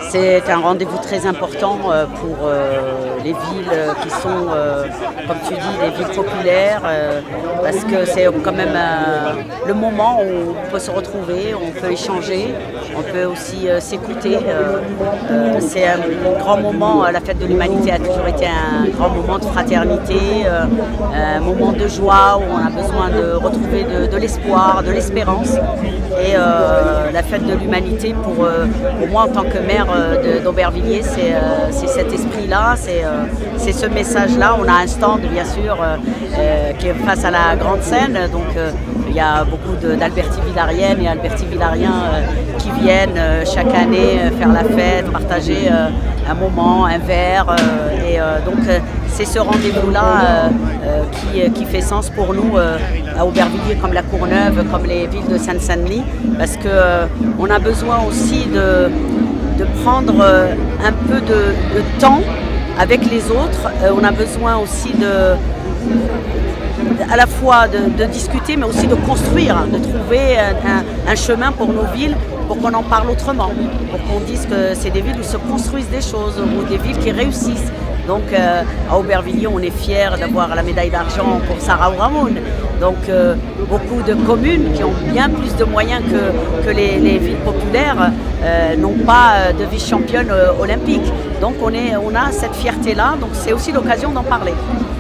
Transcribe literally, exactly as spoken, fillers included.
C'est un rendez-vous très important pour les villes qui sont, comme tu dis, les villes populaires, parce que c'est quand même le moment où on peut se retrouver, on peut échanger, on peut aussi s'écouter. C'est un grand moment, la fête de l'humanité a toujours été un grand moment de fraternité, un moment de joie où on a besoin de retrouver de, de l'espoir, de l'espérance. Et euh, la fête de l'humanité, pour, euh, pour moi en tant que maire euh, d'Aubervilliers, c'est euh, cet esprit-là, c'est euh, ce message-là. On a un stand bien sûr euh, euh, qui est face à la grande scène, donc euh, il y a beaucoup d'Alberti-Villariennes et Alberti-Villariens euh, qui viennent euh, chaque année euh, faire la fête, partager euh, un moment, un verre. Euh, et euh, donc euh, c'est ce rendez-vous-là euh, euh, qui, qui fait sens pour nous euh, à Aubervilliers, comme la Courneuve, comme les villes de Seine-Saint-Denis, parce qu'on euh, a besoin aussi de, de prendre euh, un peu de, de temps avec les autres. Euh, on a besoin aussi de, à la fois de, de discuter, mais aussi de construire, de trouver un, un, un chemin pour nos villes, pour qu'on en parle autrement, pour qu'on dise que c'est des villes où se construisent des choses, ou des villes qui réussissent. Donc euh, à Aubervilliers, on est fiers d'avoir la médaille d'argent pour Sarah Ourahmoune. Donc euh, beaucoup de communes qui ont bien plus de moyens que, que les, les villes populaires euh, n'ont pas de vice-championne euh, olympique. Donc on, est, on a cette fierté-là, donc c'est aussi l'occasion d'en parler.